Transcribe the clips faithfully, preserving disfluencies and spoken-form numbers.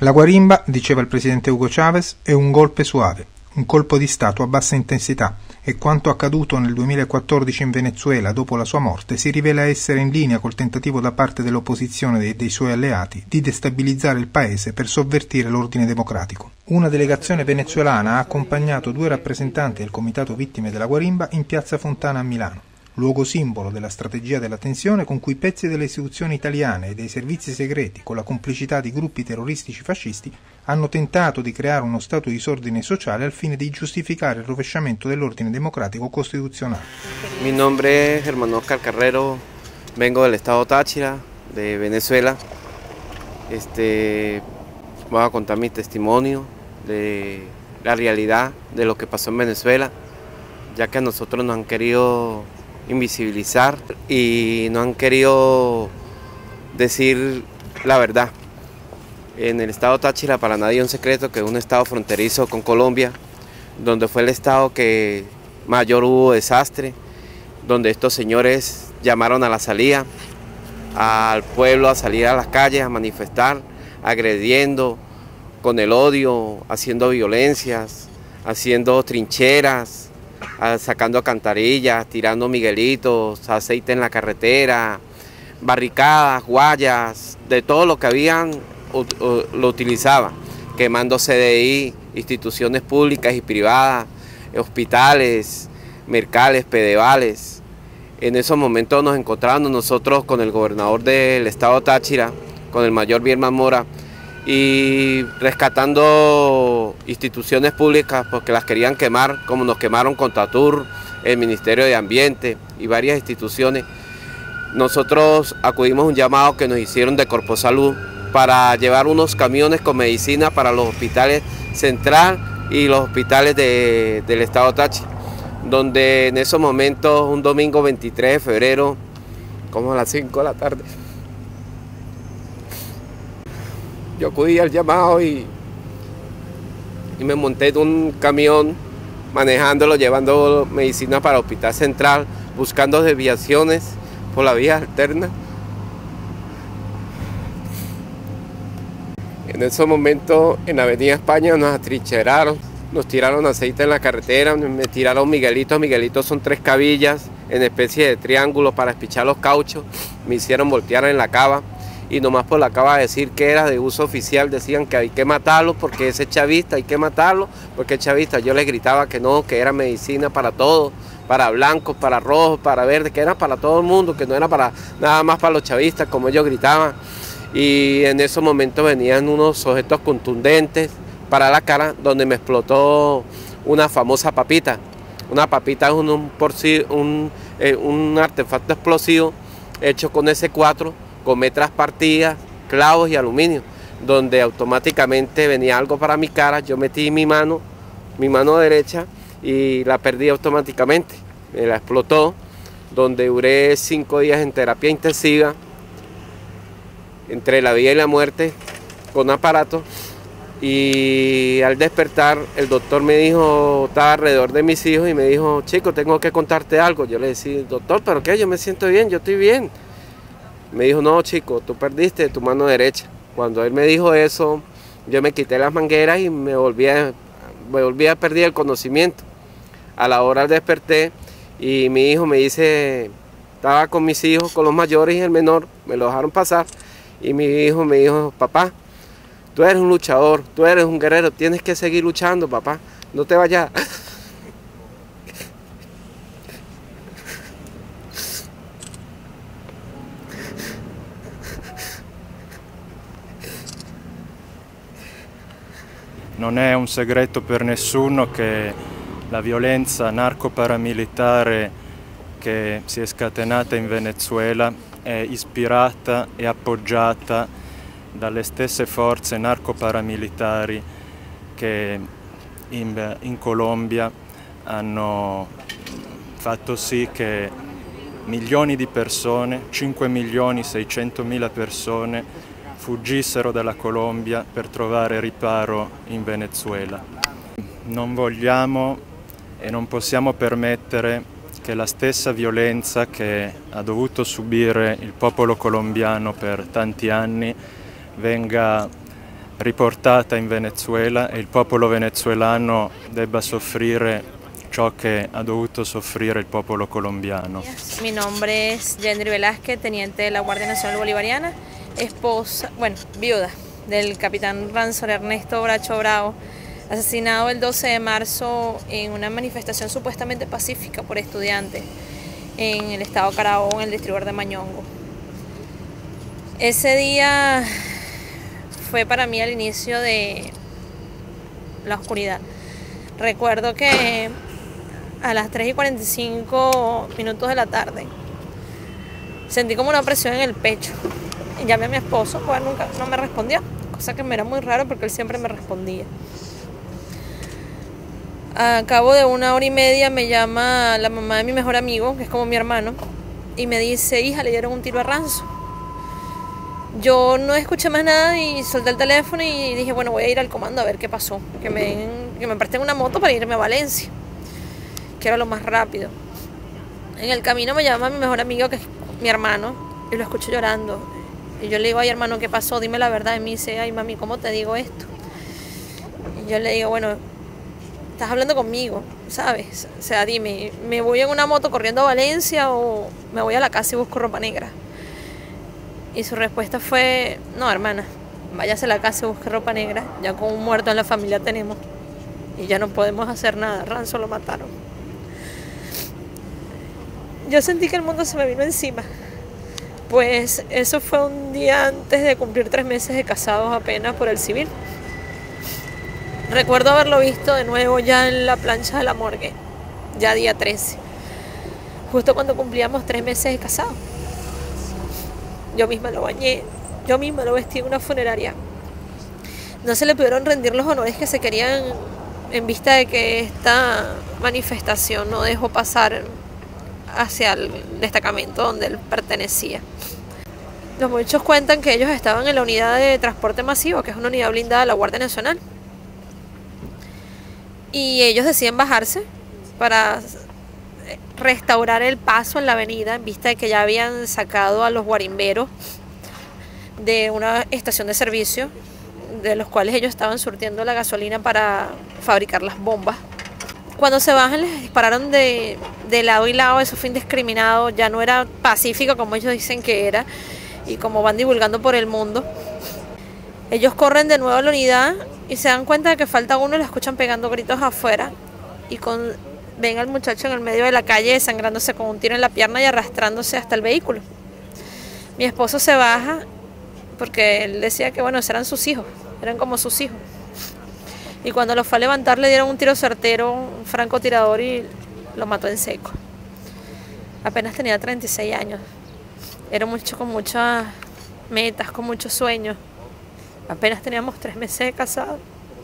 La guarimba, diceva il presidente Hugo Chávez, è un golpe suave, un colpo di Stato a bassa intensità, e quanto accaduto nel duemilaquattordici in Venezuela dopo la sua morte si rivela essere in linea col tentativo da parte dell'opposizione e dei suoi alleati di destabilizzare il paese per sovvertire l'ordine democratico. Una delegazione venezuelana ha accompagnato due rappresentanti del Comitato Vittime della Guarimba in piazza Fontana a Milano, luogo simbolo della strategia della tensione con cui pezzi delle istituzioni italiane e dei servizi segreti, con la complicità di gruppi terroristici fascisti, hanno tentato di creare uno stato di disordine sociale al fine di giustificare il rovesciamento dell'ordine democratico costituzionale. Mi nombre es Germán Oscar Carrero, vengo del estado Táchira, de Venezuela. Este, voy a contar mi testimonio de la realidad de lo que pasó en Venezuela, ya que a nosotros nos han querido invisibilizar y no han querido decir la verdad. En el estado Táchira para nadie es un secreto que es un estado fronterizo con Colombia, donde fue el estado que mayor hubo desastre, donde estos señores llamaron a la salida, al pueblo a salir a las calles a manifestar, agrediendo con el odio, haciendo violencias, haciendo trincheras, sacando cantarillas, tirando miguelitos, aceite en la carretera, barricadas, guayas, de todo lo que habían lo utilizaban, quemando C D I, instituciones públicas y privadas, hospitales, mercales, pedevales. En esos momentos nos encontramos nosotros con el gobernador del estado Táchira, con el mayor Birman Mora, y rescatando instituciones públicas porque las querían quemar, como nos quemaron con Tatur, el Ministerio de Ambiente y varias instituciones. Nosotros acudimos a un llamado que nos hicieron de Corposalud para llevar unos camiones con medicina para los hospitales Central y los hospitales de, del estado Táchira, donde en esos momentos, un domingo veintitrés de febrero, como a las cinco de la tarde, yo acudí al llamado y, y me monté en un camión manejándolo, llevando medicina para el Hospital Central, buscando desviaciones por la vía alterna. En esos momentos en la Avenida España nos atrincheraron, nos tiraron aceite en la carretera, me tiraron miguelitos, miguelitos son tres cabillas en especie de triángulo para espichar los cauchos, me hicieron voltear en la cava y nomás por la cava decir que era de uso oficial decían que hay que matarlo porque ese es chavista, hay que matarlo porque es chavista. Yo les gritaba que no, que era medicina para todos, para blancos, para rojos, para verdes, que era para todo el mundo, que no era para nada más para los chavistas como ellos gritaban. Y en esos momentos venían unos objetos contundentes para la cara, donde me explotó una famosa papita. Una papita es un, un, un, eh, un artefacto explosivo hecho con ese cuatro, con metras partidas, clavos y aluminio, donde automáticamente venía algo para mi cara, yo metí mi mano, mi mano derecha y la perdí automáticamente, me la explotó, donde duré cinco días en terapia intensiva, entre la vida y la muerte, con aparato, y al despertar el doctor me dijo, estaba alrededor de mis hijos y me dijo, chico, tengo que contarte algo. Yo le decía, doctor, ¿pero qué? Yo me siento bien, yo estoy bien. Me dijo, no, chico, tú perdiste tu mano derecha. Cuando él me dijo eso, yo me quité las mangueras y me volví a, me volví a perder el conocimiento. A la hora desperté y mi hijo me dice, estaba con mis hijos, con los mayores y el menor, me lo dejaron pasar. Y mi hijo me dijo, papá, tú eres un luchador, tú eres un guerrero, tienes que seguir luchando, papá, no te vayas. Non è un segreto per nessuno che la violenza narco-paramilitare che si è scatenata in Venezuela è ispirata e appoggiata dalle stesse forze narco-paramilitari che in, in Colombia hanno fatto sì che milioni di persone, cinque milioni seicentomila persone, fuggissero dalla Colombia per trovare riparo in Venezuela. Non vogliamo e non possiamo permettere che la stessa violenza che ha dovuto subire il popolo colombiano per tanti anni venga riportata in Venezuela e il popolo venezuelano debba soffrire ciò che ha dovuto soffrire il popolo colombiano. Mi nombre es Yendri Velázquez, teniente de la Guardia Nacional Bolivariana, esposa, bueno, viuda del capitán Ransom Ernesto Bracho Bravo, asesinado el doce de marzo en una manifestación supuestamente pacífica por estudiantes en el estado Carabobo, en el distribuidor de Mañongo. Ese día fue para mí el inicio de la oscuridad. Recuerdo que a las tres y cuarenta y cinco minutos de la tarde sentí como una presión en el pecho. Y llamé a mi esposo, pues nunca no me respondió, cosa que me era muy raro porque él siempre me respondía. A cabo de una hora y media me llama la mamá de mi mejor amigo, que es como mi hermano, y me dice: hija, le dieron un tiro a Ransom. Yo no escuché más nada y solté el teléfono y dije, bueno, voy a ir al comando a ver qué pasó, que me, que me presten una moto para irme a Valencia, que era lo más rápido. En el camino me llama mi mejor amigo, que es mi hermano, y lo escucho llorando. Y yo le digo: ay, hermano, ¿qué pasó? Dime la verdad. Y me dice: ay, mami, ¿cómo te digo esto? Y yo le digo: bueno, estás hablando conmigo, ¿sabes? O sea, dime, ¿me voy en una moto corriendo a Valencia o me voy a la casa y busco ropa negra? Y su respuesta fue: no, hermana, váyase a la casa y busque ropa negra, ya con un muerto en la familia tenemos y ya no podemos hacer nada, Ransom lo mataron. Yo sentí que el mundo se me vino encima, pues eso fue un día antes de cumplir tres meses de casados apenas por el civil. Recuerdo haberlo visto de nuevo ya en la plancha de la morgue, ya día trece, justo cuando cumplíamos tres meses de casados. Yo misma lo bañé, yo misma lo vestí en una funeraria. No se le pudieron rendir los honores que se querían en vista de que esta manifestación no dejó pasar hacia el destacamento donde él pertenecía. Los muchachos cuentan que ellos estaban en la unidad de transporte masivo, que es una unidad blindada de la Guardia Nacional. Y ellos deciden bajarse para restaurar el paso en la avenida en vista de que ya habían sacado a los guarimberos de una estación de servicio de los cuales ellos estaban surtiendo la gasolina para fabricar las bombas. Cuando se bajan les dispararon de, de lado y lado, eso fue indiscriminado, ya no era pacífico como ellos dicen que era y como van divulgando por el mundo. Ellos corren de nuevo a la unidad y se dan cuenta de que falta uno y lo escuchan pegando gritos afuera y con ven al muchacho en el medio de la calle desangrándose con un tiro en la pierna y arrastrándose hasta el vehículo. Mi esposo se baja porque él decía que bueno, eran sus hijos, eran como sus hijos. Y cuando lo fue a levantar le dieron un tiro certero, un francotirador, y lo mató en seco. Apenas tenía treinta y seis años. Era un muchacho con muchas metas, con muchos sueños. Apenas teníamos tres meses de casados.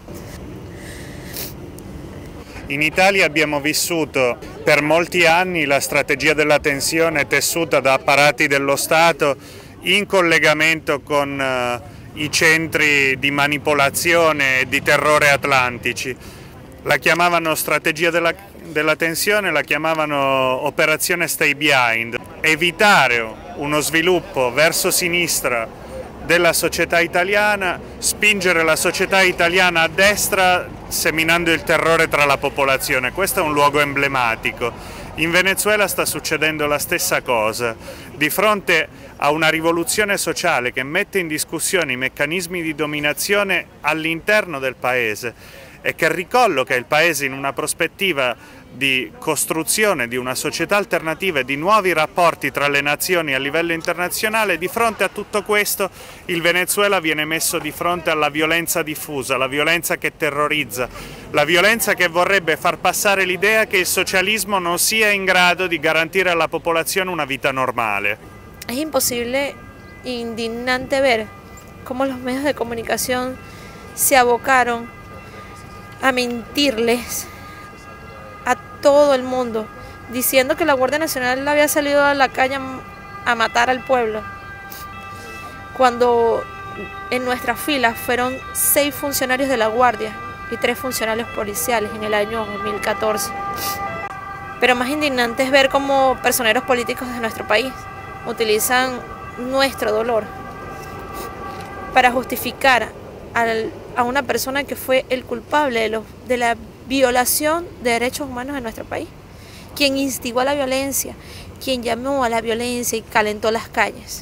In Italia abbiamo vissuto per molti anni la strategia della tensione tessuta da apparati dello Stato in collegamento con uh, i centri di manipolazione e di terrore atlantici. La chiamavano strategia della, della tensione, la chiamavano operazione Stay Behind. Evitare uno sviluppo verso sinistra della società italiana, spingere la società italiana a destra seminando il terrore tra la popolazione. Questo è un luogo emblematico. In Venezuela sta succedendo la stessa cosa. Di fronte a una rivoluzione sociale che mette in discussione i meccanismi di dominazione all'interno del paese e che ricolloca il paese in una prospettiva di costruzione di una società alternativa e di nuovi rapporti tra le nazioni a livello internazionale, di fronte a tutto questo il Venezuela viene messo di fronte alla violenza diffusa, la violenza che terrorizza, la violenza che vorrebbe far passare l'idea che il socialismo non sia in grado di garantire alla popolazione una vita normale. Es imposible, indignante ver cómo los medios de comunicación se abocaron a mentirles a todo el mundo, diciendo que la Guardia Nacional había salido a la calle a matar al pueblo, cuando en nuestras filas fueron seis funcionarios de la Guardia y tres funcionarios policiales en el año dos mil catorce. Pero más indignante es ver cómo personeros políticos de nuestro país utilizan nuestro dolor para justificar al, a una persona que fue el culpable de, los, de la violación de derechos humanos en nuestro país, quien instigó a la violencia, quien llamó a la violencia y calentó las calles.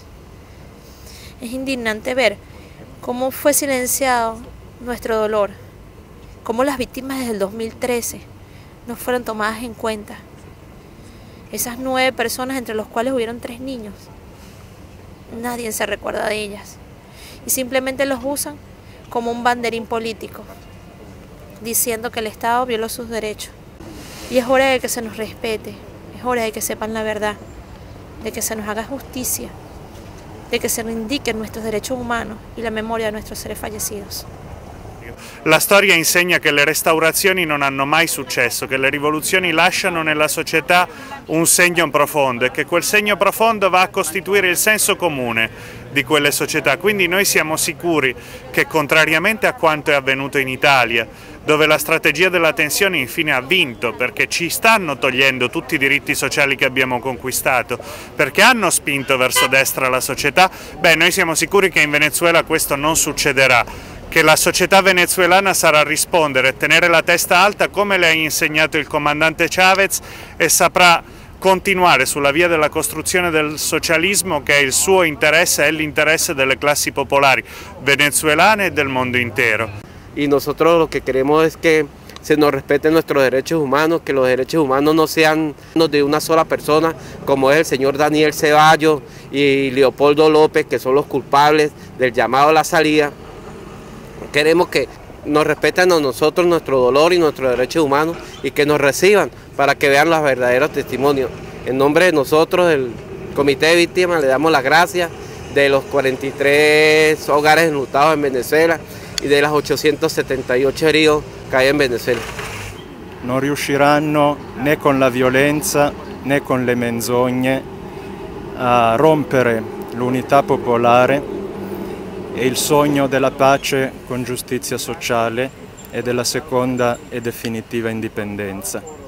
Es indignante ver cómo fue silenciado nuestro dolor, cómo las víctimas desde el dos mil trece no fueron tomadas en cuenta. Esas nueve personas, entre los cuales hubieron tres niños, nadie se recuerda de ellas y simplemente los usan como un banderín político, diciendo que el Estado violó sus derechos. Y es hora de que se nos respete, es hora de que sepan la verdad, de que se nos haga justicia, de che se indichino nuestros derechos humanos e la memoria di nuestros seres fallecidos. La storia insegna che le restaurazioni non hanno mai successo, che le rivoluzioni lasciano nella società un segno profondo e che quel segno profondo va a costituire il senso comune di quelle società. Quindi noi siamo sicuri che, contrariamente a quanto è avvenuto in Italia, dove la strategia della tensione infine ha vinto perché ci stanno togliendo tutti i diritti sociali che abbiamo conquistato, perché hanno spinto verso destra la società, beh, noi siamo sicuri che in Venezuela questo non succederà, che la società venezuelana sarà rispondere e tenere la testa alta come le ha insegnato il comandante Chavez e saprà continuare sulla via della costruzione del socialismo, che è il suo interesse e l'interesse delle classi popolari venezuelane e del mondo intero. Y nosotros lo que queremos es que se nos respeten nuestros derechos humanos, que los derechos humanos no sean de una sola persona, como es el señor Daniel Ceballos y Leopoldo López, que son los culpables del llamado a la salida. Queremos que nos respeten a nosotros nuestro dolor y nuestros derechos humanos y que nos reciban para que vean los verdaderos testimonios. En nombre de nosotros, del Comité de Víctimas, le damos las gracias de los cuarenta y tres hogares enlutados en Venezuela y de las ottocento settantotto heridos che hay in Venezuela. Non riusciranno né con la violenza né con le menzogne a rompere l'unità popolare e il sogno della pace con giustizia sociale e della seconda e definitiva indipendenza.